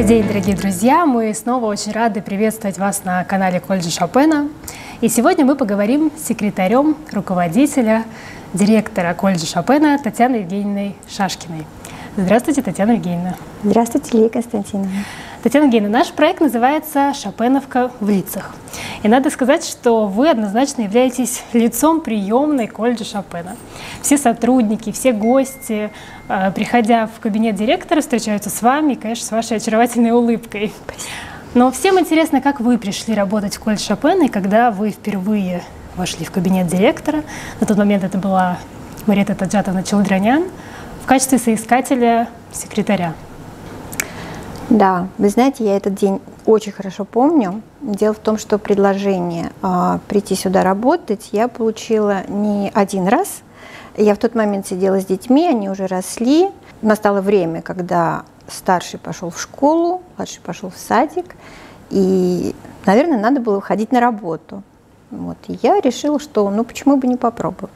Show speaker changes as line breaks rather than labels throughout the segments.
день, дорогие друзья! Мы снова очень рады приветствовать вас на канале колледжа Шопена. И сегодня мы поговорим с секретарем, руководителя, директора колледжа Шопена Татьяной Евгеньевной Шашкиной. Здравствуйте, Татьяна Евгеньевна.
Здравствуйте, Лилия Константиновна.
Татьяна Евгеньевна, наш проект называется «Шопеновка в лицах». И надо сказать, что вы однозначно являетесь лицом приемной колледжа Шопена. Все сотрудники, все гости, приходя в кабинет директора, встречаются с вами и, конечно, с вашей очаровательной улыбкой. Но всем интересно, как вы пришли работать в колледж Шопена, и когда вы впервые вошли в кабинет директора. На тот момент это была Мария Таджатовна Челдранян в качестве соискателя секретаря.
Да, вы знаете, я этот день очень хорошо помню. Дело в том, что предложение прийти сюда работать я получила не один раз. Я в тот момент сидела с детьми, они уже росли. Настало время, когда старший пошел в школу, младший пошел в садик. И, наверное, надо было выходить на работу. Вот. И я решила, что ну почему бы не попробовать.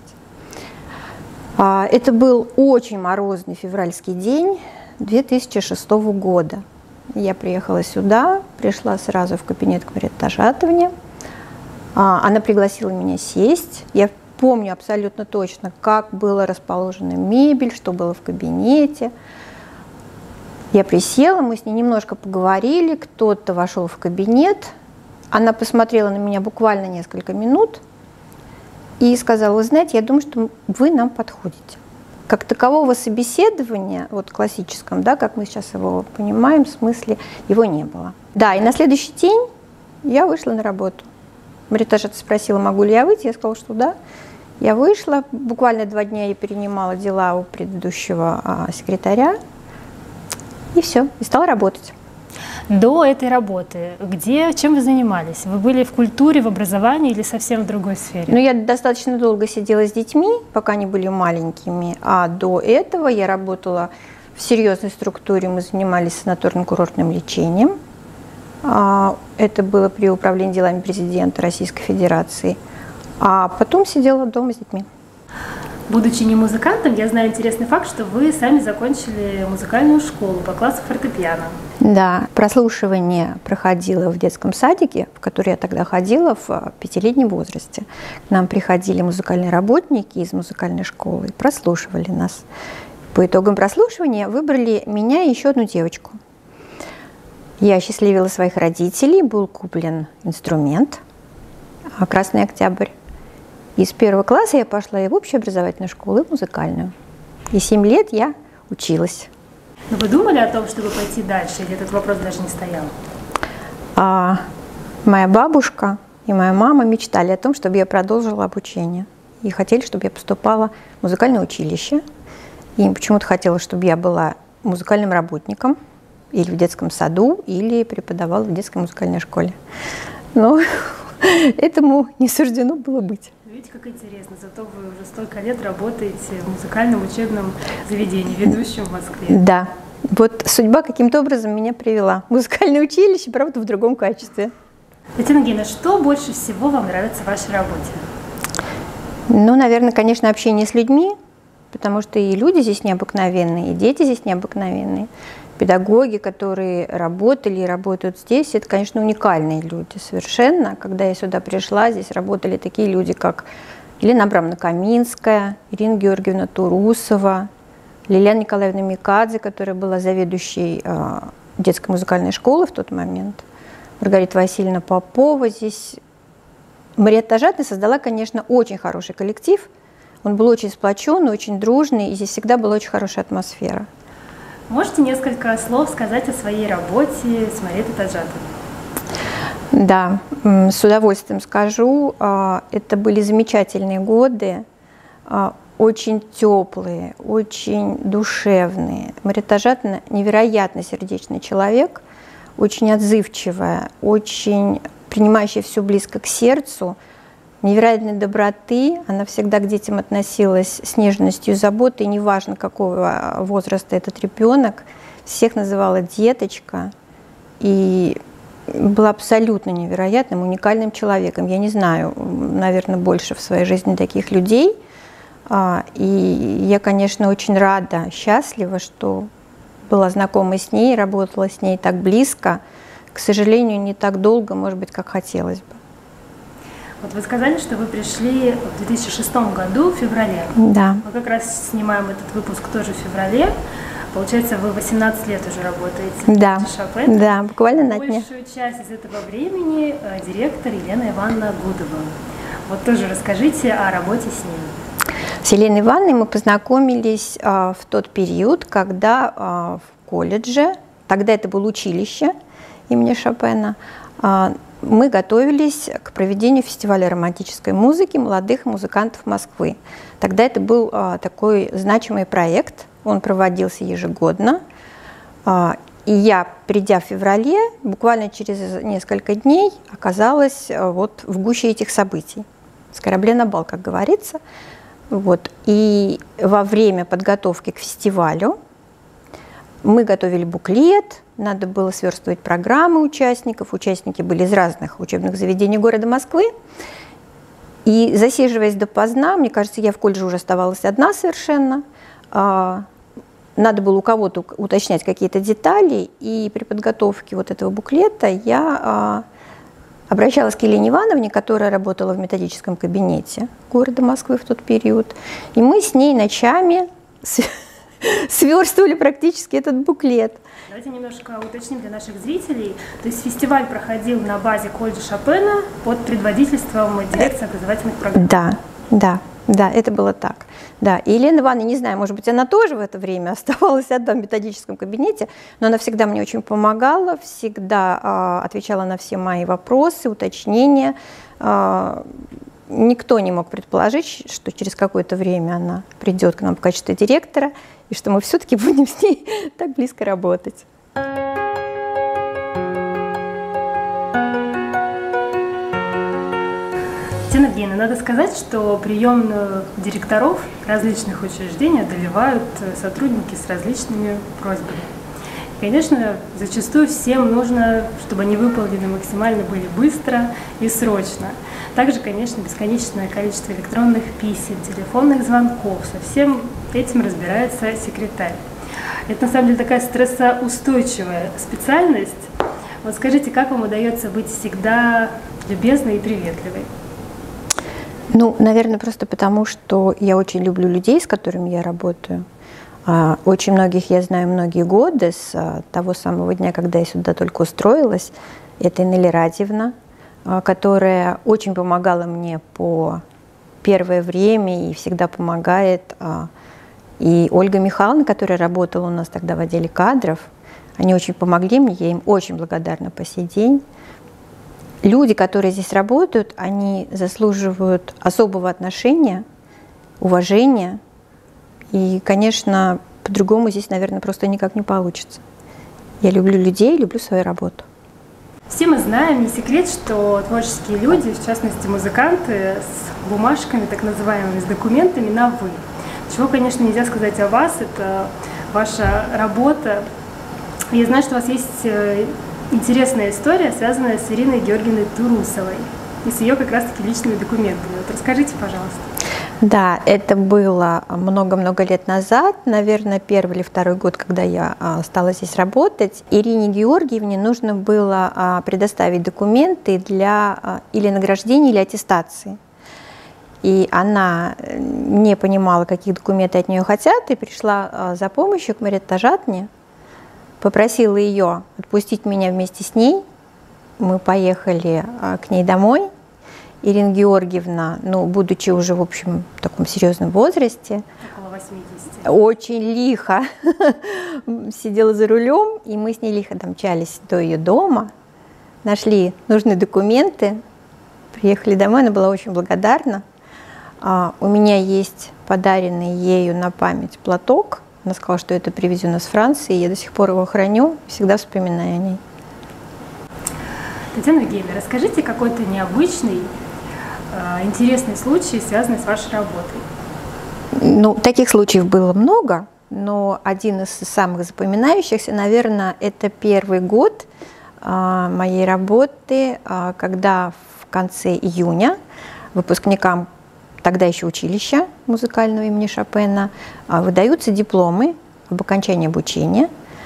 Это был очень морозный февральский день 2006 года. Я приехала сюда, пришла сразу в кабинет к Марии Таджатовне. Она пригласила меня сесть. Я помню абсолютно точно, как была расположена мебель, что было в кабинете. Я присела, мы с ней немножко поговорили, кто-то вошел в кабинет. Она посмотрела на меня буквально несколько минут и сказала: вы знаете, я думаю, что вы нам подходите. Как такового собеседования, вот классическом, да, как мы сейчас его понимаем, в смысле его не было. Да, и на следующий день я вышла на работу. Мария Таджатовна спросила, могу ли я выйти, я сказала, что да. Я вышла, буквально 2 дня я перенимала дела у предыдущего секретаря, и все, и стала работать.
До этой работы чем вы занимались? Вы были в культуре, в образовании или совсем в другой сфере?
Ну, я достаточно долго сидела с детьми, пока они были маленькими, а до этого я работала в серьезной структуре, мы занимались санаторно-курортным лечением. Это было при управлении делами президента Российской Федерации, а потом сидела дома с детьми.
Будучи не музыкантом, я знаю интересный факт, что вы сами закончили музыкальную школу по классу фортепиано.
Да, прослушивание проходило в детском садике, в который я тогда ходила в 5-летнем возрасте. К нам приходили музыкальные работники из музыкальной школы и прослушивали нас. По итогам прослушивания выбрали меня и еще одну девочку. Я осчастливила своих родителей, был куплен инструмент «Красный Октябрь». И с 1 класса я пошла и в общеобразовательную школу, и в музыкальную. И 7 лет я училась.
Но вы думали о том, чтобы пойти дальше, или этот вопрос даже не стоял?
Моя бабушка и моя мама мечтали о том, чтобы я продолжила обучение. И хотели, чтобы я поступала в музыкальное училище. И им почему-то хотелось, чтобы я была музыкальным работником или в детском саду, или преподавала в детской музыкальной школе. Но этому не суждено было быть.
Видите, как интересно, зато вы уже столько лет работаете в музыкальном учебном заведении, ведущем в Москве.
Да, вот судьба каким-то образом меня привела в музыкальное училище, правда, в другом качестве.
Татьяна Евгеньевна, что больше всего вам нравится в вашей работе?
Ну, наверное, конечно, общение с людьми, потому что и люди здесь необыкновенные, и дети здесь необыкновенные. Педагоги, которые работали и работают здесь, это, конечно, уникальные люди совершенно. Когда я сюда пришла, здесь работали такие люди, как Елена Абрамовна Каминская, Ирина Георгиевна Турусова, Лилиана Николаевна Микадзе, которая была заведующей детской музыкальной школы в тот момент, Маргарита Васильевна Попова. Здесь Мария Таджатовна создала, конечно, очень хороший коллектив. Он был очень сплоченный, очень дружный, и здесь всегда была очень хорошая атмосфера.
Можете несколько слов сказать о своей работе с Марией Таджатовной?
Да, с удовольствием скажу. Это были замечательные годы, очень теплые, очень душевные. Мария Таджатовна невероятно сердечный человек, очень отзывчивая, очень принимающая все близко к сердцу, невероятной доброты. Она всегда к детям относилась с нежностью и заботой, неважно, какого возраста этот ребенок. Всех называла деточка. И была абсолютно невероятным, уникальным человеком. Я не знаю, наверное, больше в своей жизни таких людей. И я, конечно, очень рада, счастлива, что была знакома с ней, работала с ней так близко. К сожалению, не так долго, может быть, как хотелось бы.
Вот вы сказали, что вы пришли в 2006 году, в феврале.
Да.
Мы как раз снимаем этот выпуск тоже в феврале. Получается, вы 18 лет уже работаете в Шопен.
Да, буквально на дне.
Большую часть из этого времени директор Елена Ивановна Гудова. Вот тоже расскажите о работе с ней.
С Еленой Ивановной мы познакомились в тот период, когда в колледже, тогда это было училище имени Шопена, мы готовились к проведению фестиваля романтической музыки молодых музыкантов Москвы. Тогда это был такой значимый проект, он проводился ежегодно. И я, придя в феврале, буквально через несколько дней оказалась вот в гуще этих событий. С корабля на бал, как говорится. Вот. И во время подготовки к фестивалю мы готовили буклет, надо было сверстывать программы участников. Участники были из разных учебных заведений города Москвы. И засиживаясь допоздна, мне кажется, я в колледже уже оставалась одна совершенно, надо было у кого-то уточнять какие-то детали, и при подготовке вот этого буклета я обращалась к Елене Ивановне, которая работала в методическом кабинете города Москвы в тот период, и мы с ней ночами сверстывали практически этот буклет.
Давайте немножко уточним для наших зрителей. То есть фестиваль проходил на базе колледжа Шопена под предводительством дирекции образовательных программ.
Да, это было так. Да, и Елена Ивановна, не знаю, может быть, она тоже в это время оставалась одна в методическом кабинете, но она всегда мне очень помогала, всегда отвечала на все мои вопросы, уточнения. Никто не мог предположить, что через какое-то время она придет к нам в качестве директора, и что мы все-таки будем с ней так близко работать.
Татьяна Евгеньевна, надо сказать, что приемную директоров различных учреждений одолевают сотрудники с различными просьбами. И, конечно, зачастую всем нужно, чтобы они выполнены максимально были быстро и срочно. Также, конечно, бесконечное количество электронных писем, телефонных звонков. Со всем этим разбирается секретарь. Это, на самом деле, такая стрессоустойчивая специальность. Вот скажите, как вам удается быть всегда любезной и приветливой?
Ну, наверное, просто потому, что я очень люблю людей, с которыми я работаю. Очень многих я знаю многие годы, с того самого дня, когда я сюда только устроилась. Это Инелли Радьевна, которая очень помогала мне по первое время и всегда помогает. И Ольга Михайловна, которая работала у нас тогда в отделе кадров, они очень помогли мне, я им очень благодарна по сей день. Люди, которые здесь работают, они заслуживают особого отношения, уважения. И, конечно, по-другому здесь, наверное, просто никак не получится. Я люблю людей, люблю свою работу.
Все мы знаем, не секрет, что творческие люди, в частности музыканты, с бумажками, так называемыми, с документами на «вы». Чего, конечно, нельзя сказать о вас, это ваша работа. Я знаю, что у вас есть интересная история, связанная с Ириной Георгиевной Турусовой и с ее как раз-таки личными документами. Вот расскажите, пожалуйста.
Да, это было много-много лет назад, наверное, первый или второй год, когда я стала здесь работать. Ирине Георгиевне нужно было предоставить документы для или награждения, или аттестации. И она не понимала, какие документы от нее хотят, и пришла за помощью к Марии Тажатне, попросила ее отпустить меня вместе с ней. Мы поехали к ней домой. Ирина Георгиевна, ну, будучи уже, в общем, в таком серьезном возрасте,
около 80,
очень лихо сидела за рулем, и мы с ней лихо домчались до ее дома, нашли нужные документы, приехали домой, она была очень благодарна. У меня есть подаренный ею на память платок. Она сказала, что это привезено из Франции, и я до сих пор его храню, всегда вспоминаю о ней.
Татьяна Евгеньевна, расскажите какой-то необычный, интересный случай, связанный с вашей работой.
Ну, таких случаев было много, но один из самых запоминающихся, наверное, это первый год моей работы, когда в конце июня выпускникам тогда еще училища музыкального имени Шопена выдаются дипломы об окончании обучения.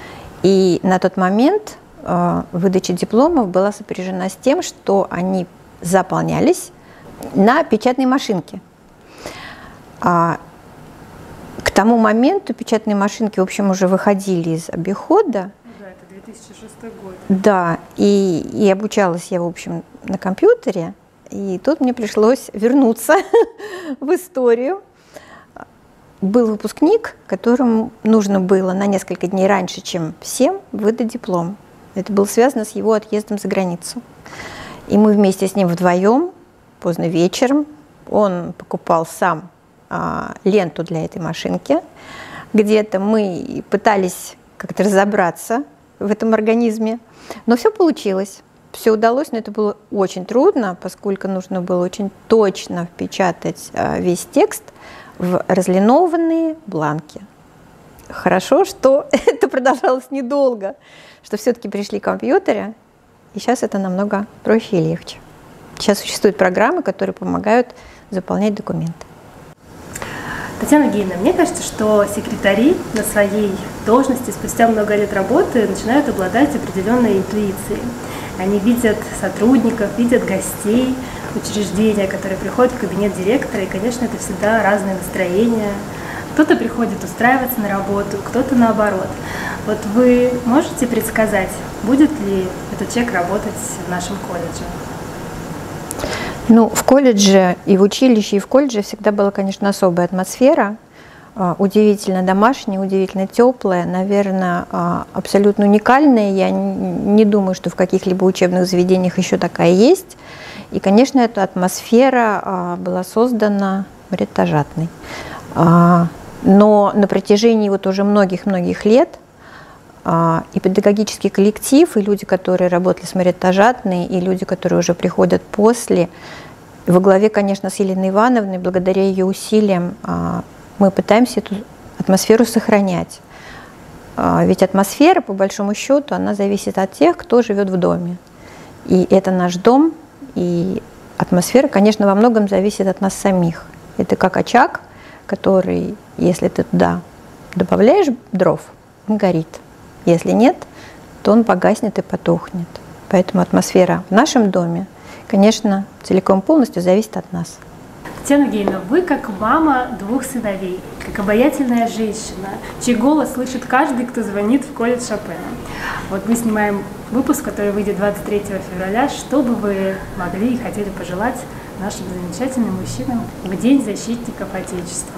И на тот момент выдача дипломов была сопряжена с тем, что они заполнялись на печатной машинке. К тому моменту печатные машинки, в общем, уже выходили из обихода.
Да, это 2006 год.
Да, и обучалась я, в общем, на компьютере. И тут мне пришлось вернуться в историю. Был выпускник, которому нужно было на несколько дней раньше, чем всем, выдать диплом. Это было связано с его отъездом за границу. И мы вместе с ним вдвоем, поздно вечером, он покупал сам ленту для этой машинки. Где-то мы пытались как-то разобраться в этом организме, но все получилось. Все удалось, но это было очень трудно, поскольку нужно было очень точно впечатать весь текст в разлинованные бланки. Хорошо, что это продолжалось недолго, что все-таки пришли компьютеры, и сейчас это намного проще и легче. Сейчас существуют программы, которые помогают заполнять документы.
Татьяна Гейна, мне кажется, что секретари на своей должности спустя много лет работы начинают обладать определенной интуицией. Они видят сотрудников, видят гостей учреждения, которые приходят в кабинет директора, и, конечно, это всегда разные настроения. Кто-то приходит устраиваться на работу, кто-то наоборот. Вот вы можете предсказать, будет ли этот человек работать в нашем колледже?
Ну, в колледже и в училище, и в колледже всегда была, конечно, особая атмосфера, удивительно домашняя, удивительно теплая, наверное, абсолютно уникальная. Я не думаю, что в каких-либо учебных заведениях еще такая есть. И, конечно, эта атмосфера была создана Мария-Тажатной. Но на протяжении вот уже многих-многих лет и педагогический коллектив, и люди, которые работали с Марией Тажатной, и люди, которые уже приходят после, во главе, конечно, с Еленой Ивановной, благодаря ее усилиям мы пытаемся эту атмосферу сохранять. Ведь атмосфера, по большому счету, она зависит от тех, кто живет в доме. И это наш дом, и атмосфера, конечно, во многом зависит от нас самих. Это как очаг, который, если ты туда добавляешь дров, он горит. Если нет, то он погаснет и потухнет. Поэтому атмосфера в нашем доме, конечно, целиком полностью зависит от нас.
Татьяна Гейна, вы как мама 2 сыновей, как обаятельная женщина, чей голос слышит каждый, кто звонит в колледж Шопена. Вот мы снимаем выпуск, который выйдет 23 февраля. Что бы вы могли и хотели пожелать нашим замечательным мужчинам в День защитников Отечества?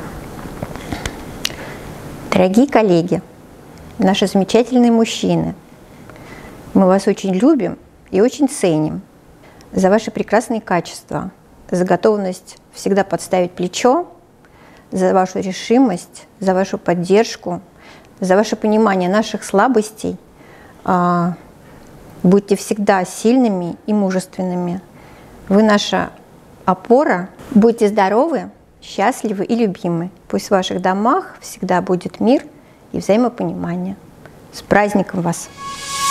Дорогие коллеги, наши замечательные мужчины, мы вас очень любим и очень ценим за ваши прекрасные качества, за готовность всегда подставить плечо, за вашу решимость, за вашу поддержку, за ваше понимание наших слабостей. Будьте всегда сильными и мужественными. Вы наша опора. Будьте здоровы, счастливы и любимы. Пусть в ваших домах всегда будет мир и взаимопонимание. С праздником вас!